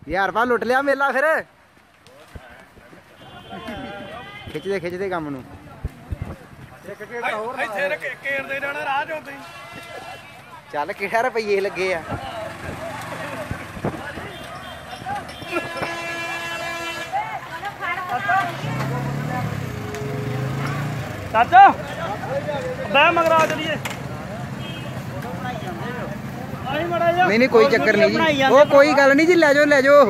1000 ਰੁਪਇਆ ਲੁੱਟ ਲਿਆ ਮੇਲਾ ਫਿਰ ਖਿੱਚਦੇ ਕੰਮ ਨੂੰ ਚੱਲ ਕਿਹੜਾ ਰੁਪਈਏ ਲੱਗੇ ਆ ਚਾਚਾ ਬੈ ਮਗਰਾ ਚਲੀਏ ਨਹੀਂ ਕੋਈ ਚੱਕਰ ਨਹੀਂ ਜੀ ਉਹ ਕੋਈ ਗੱਲ ਨਹੀਂ ਜੀ ਲੈ ਜਾਓ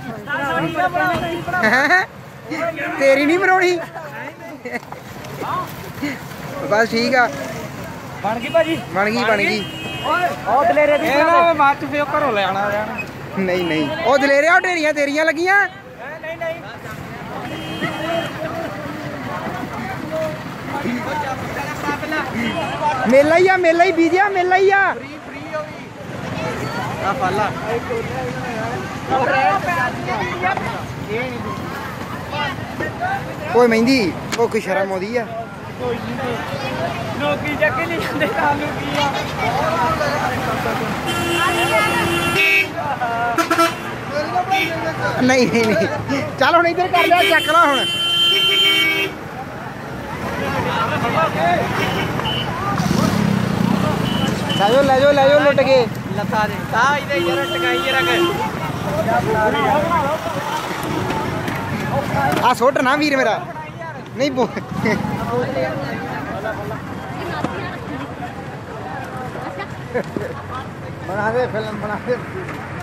ਤੇਰੀ ਨਹੀਂ ਬਣਾਉਣੀ ਬਸ ਠੀਕ ਆ ਬਣ ਗਈ ਭਾਜੀ ਬਣ ਗਈ ਉਹ ਦਲੇਰੇ ਦੀ ਨਾ ਬਾਅਦ ਚ ਫੇਰ ਘਰੋਂ ਲੈ ਆਣਾ ਨਹੀਂ ਉਹ ਦਲੇਰਿਆ ਢੇਰੀਆਂ ਤੇਰੀਆਂ ਲੱਗੀਆਂ ਨਹੀਂ ਮੇਲਾ ਹੀ ਬੀਜਿਆ ਮੇਲਾ ਹੀ ਆ ਫਾਲਾ ਓਏ ਮਹਿੰਦੀ ਉਹ ਕੋਈ ਸ਼ਰਮ ਆਉਂਦੀ ਆ ਲੋਕੀ ਜੱਗੇ ਨਹੀਂ ਜਾਂਦੇ ਕਾਲੂ ਕੀ ਆ ਨਹੀਂ ਚੱਲ ਹੁਣ ਇੱਧਰ ਕਰ ਲਿਆ ਚੱਕ ਲਾ ਹੁਣ ਲੈ ਜਾਓ ਲੁੱਟ ਕੇ ਲੱਥਾ ਦੇ ਆ ਇਹਦੇ ਯਾਰ ਟਕਾਈ ਜਰਾ ਆ ਸੁੱਟ ਨਾ ਵੀਰ ਮੇਰਾ ਨਹੀਂ ਬਣਾ ਦੇ ਫਿਲਮ ਬਣਾ ਦੇ